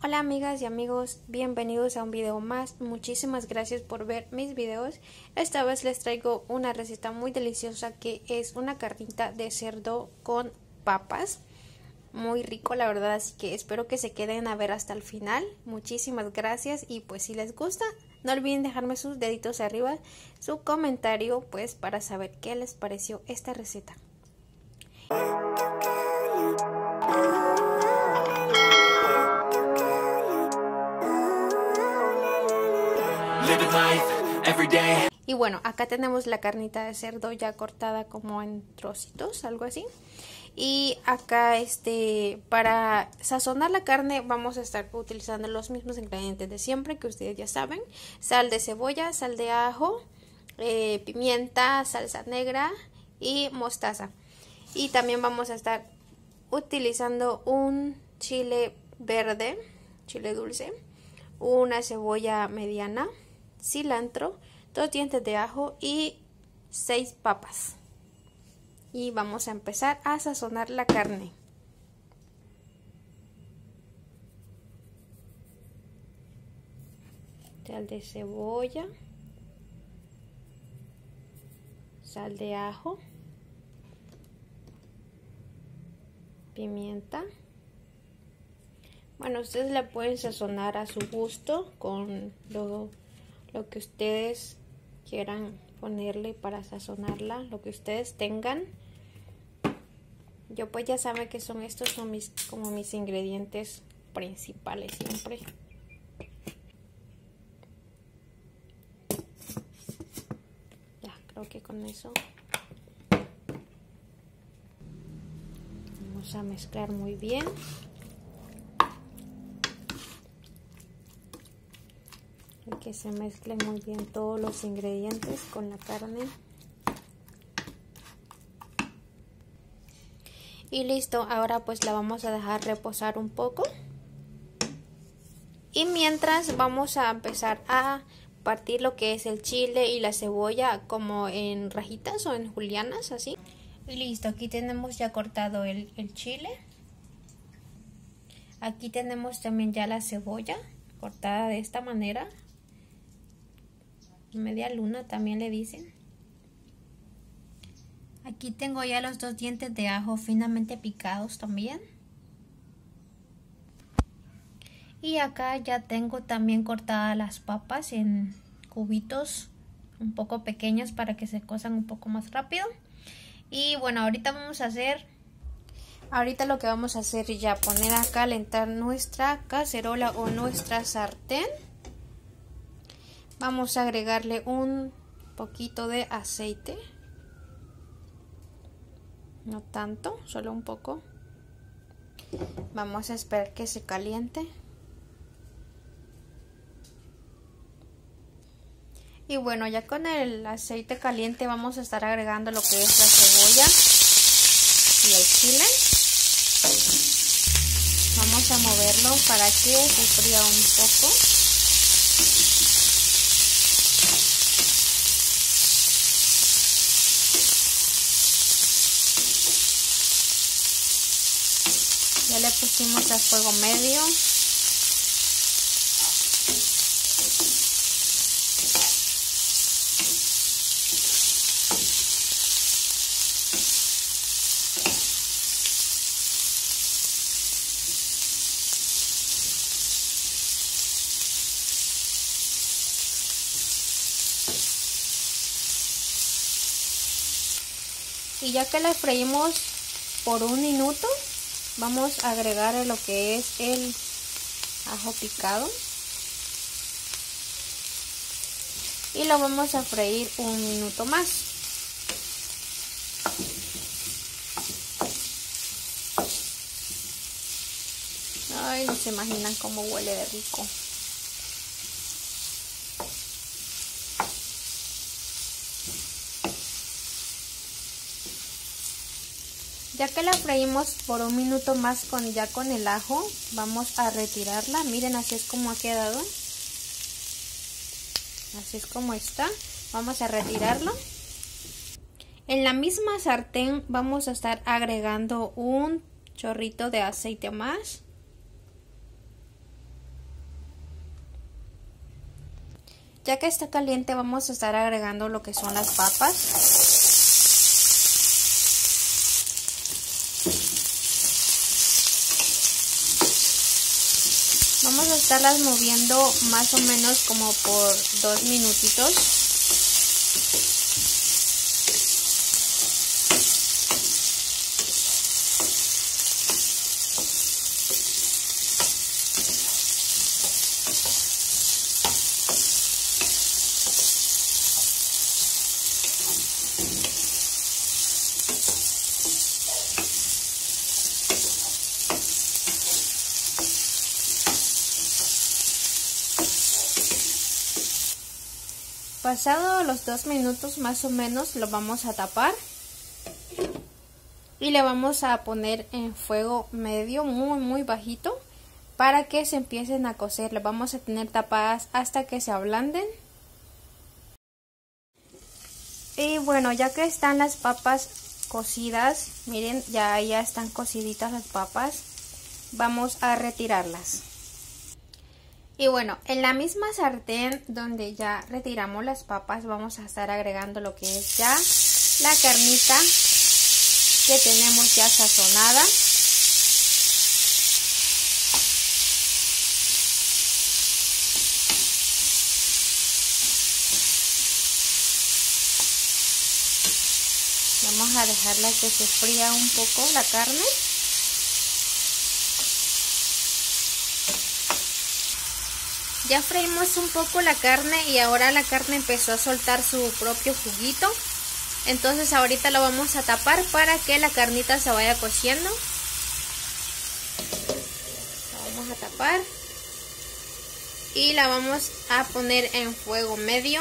Hola amigas y amigos, bienvenidos a un video más. Muchísimas gracias por ver mis videos. Esta vez les traigo una receta muy deliciosa que es una carnita de cerdo con papas. Muy rico la verdad, así que espero que se queden a ver hasta el final. Muchísimas gracias y pues si les gusta, no olviden dejarme sus deditos arriba, su comentario pues para saber qué les pareció esta receta. Y bueno, acá tenemos la carnita de cerdo ya cortada como en trocitos, algo así. Y acá para sazonar la carne vamos a estar utilizando los mismos ingredientes de siempre que ustedes ya saben. Sal de cebolla, sal de ajo, pimienta, salsa negra y mostaza. Y también vamos a estar utilizando un chile verde, chile dulce, una cebolla mediana, cilantro, 2 dientes de ajo y 6 papas. Y vamos a empezar a sazonar la carne. Sal de cebolla, sal de ajo, pimienta. Bueno, ustedes la pueden sazonar a su gusto con lo que ustedes quieran ponerle para sazonarla, lo que ustedes tengan. Yo pues ya saben que estos son como mis ingredientes principales siempre. Ya, creo que con eso vamos a mezclar muy bien. Y que se mezclen muy bien todos los ingredientes con la carne. Y listo, ahora pues la vamos a dejar reposar un poco. Y mientras vamos a empezar a partir lo que es el chile y la cebolla como en rajitas o en julianas, así. Y listo, aquí tenemos ya cortado el chile. Aquí tenemos también ya la cebolla cortada de esta manera. Media luna también le dicen. Aquí tengo ya los 2 dientes de ajo finamente picados también. Y acá ya tengo también cortadas las papas en cubitos un poco pequeños para que se cosan un poco más rápido. Y bueno, ahorita lo que vamos a hacer es ya poner a calentar nuestra cacerola o nuestra sartén. Vamos a agregarle un poquito de aceite. No tanto, solo un poco. Vamos a esperar que se caliente. Y bueno, ya con el aceite caliente vamos a estar agregando lo que es la cebolla y el chile. Vamos a moverlo para que se fría un poco. Ya le pusimos a fuego medio. Y ya que la freímos por 1 minuto, vamos a agregar lo que es el ajo picado. Y lo vamos a freír 1 minuto más. Ay, no se imaginan cómo huele de rico. Ya que la freímos por 1 minuto más con el ajo, vamos a retirarla. Miren, así es como ha quedado. Así es como está. Vamos a retirarlo. En la misma sartén vamos a estar agregando un chorrito de aceite más. Ya que está caliente vamos a estar agregando lo que son las papas. Vamos a estarlas moviendo más o menos como por 2 minutitos. Pasado los 2 minutos más o menos lo vamos a tapar y le vamos a poner en fuego medio muy bajito para que se empiecen a cocer. Le vamos a tener tapadas hasta que se ablanden. Y bueno, ya que están las papas cocidas, miren, ya están cociditas las papas, vamos a retirarlas. Y bueno, en la misma sartén donde ya retiramos las papas vamos a estar agregando lo que es ya la carnita que tenemos ya sazonada. Vamos a dejarla que se fría un poco la carne. Ya freímos un poco la carne y ahora la carne empezó a soltar su propio juguito. Entonces ahorita lo vamos a tapar para que la carnita se vaya cociendo. La vamos a tapar y la vamos a poner en fuego medio.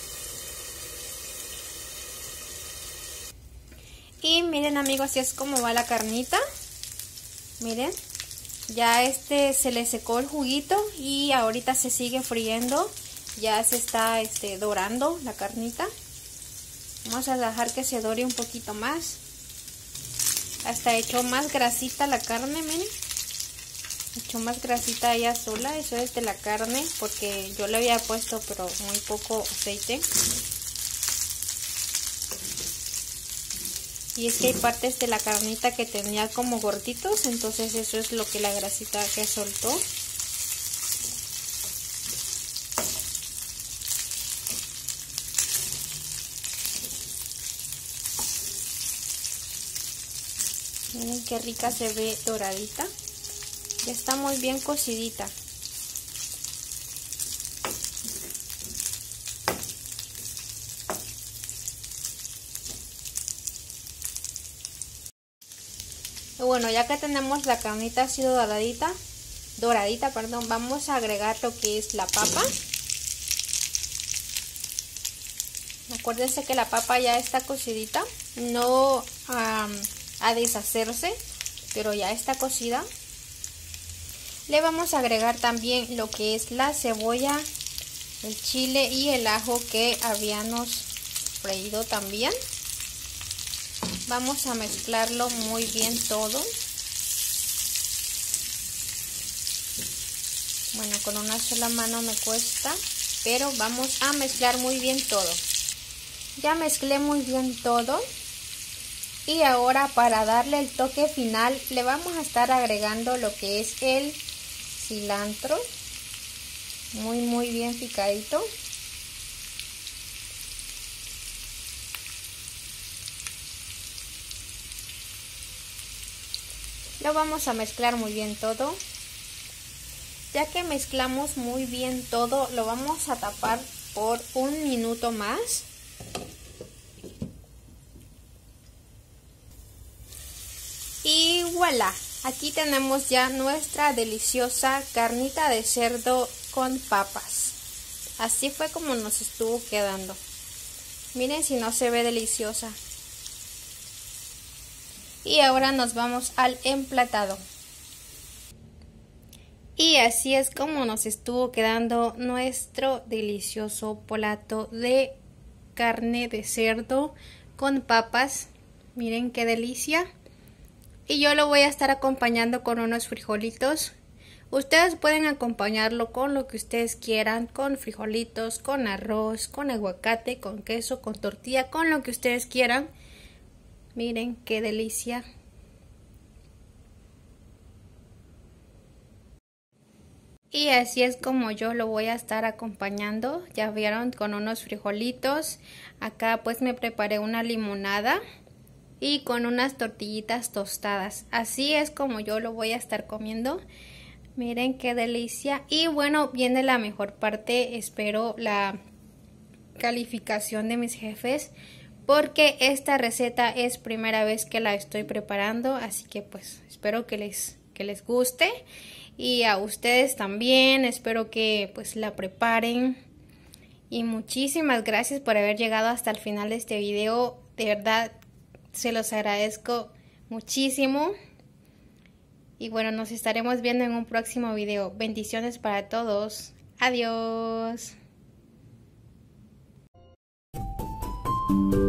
Y miren amigos, así es como va la carnita. Miren. Ya se le secó el juguito y ahorita se sigue friendo. Ya se está dorando la carnita. Vamos a dejar que se dore un poquito más. Hasta echó más grasita la carne, miren. Echó más grasita ella sola. Eso es de la carne porque yo le había puesto pero muy poco aceite. Y es que hay partes de la carnita que tenía como gorditos, entonces eso es lo que la grasita que soltó. Miren qué rica se ve doradita. Ya está muy bien cocidita. Y bueno, ya que tenemos la carnita así doradita, vamos a agregar lo que es la papa. Acuérdense que la papa ya está cocidita, no a deshacerse, pero ya está cocida. Le vamos a agregar también lo que es la cebolla, el chile y el ajo que habíamos freído también. Vamos a mezclarlo muy bien todo. Bueno, con una sola mano me cuesta, pero vamos a mezclar muy bien todo. Ya mezclé muy bien todo. Y ahora para darle el toque final le vamos a estar agregando lo que es el cilantro. Muy bien picadito. Lo vamos a mezclar muy bien todo. Ya que mezclamos muy bien todo, lo vamos a tapar por 1 minuto más. Y voilà, aquí tenemos ya nuestra deliciosa carnita de cerdo con papas. Así fue como nos estuvo quedando. Miren si no se ve deliciosa. Y ahora nos vamos al emplatado. Y así es como nos estuvo quedando nuestro delicioso plato de carne de cerdo con papas. Miren qué delicia. Y yo lo voy a estar acompañando con unos frijolitos. Ustedes pueden acompañarlo con lo que ustedes quieran, con frijolitos, con arroz, con aguacate, con queso, con tortilla, con lo que ustedes quieran. Miren qué delicia. Y así es como yo lo voy a estar acompañando. Ya vieron, con unos frijolitos. Acá pues me preparé una limonada y con unas tortillitas tostadas. Así es como yo lo voy a estar comiendo. Miren qué delicia. Y bueno, viene la mejor parte. Espero la calificación de mis jefes, porque esta receta es primera vez que la estoy preparando. Así que pues espero que les guste. Y a ustedes también. Espero que pues la preparen. Y muchísimas gracias por haber llegado hasta el final de este video. De verdad, se los agradezco muchísimo. Y bueno, nos estaremos viendo en un próximo video. Bendiciones para todos. Adiós.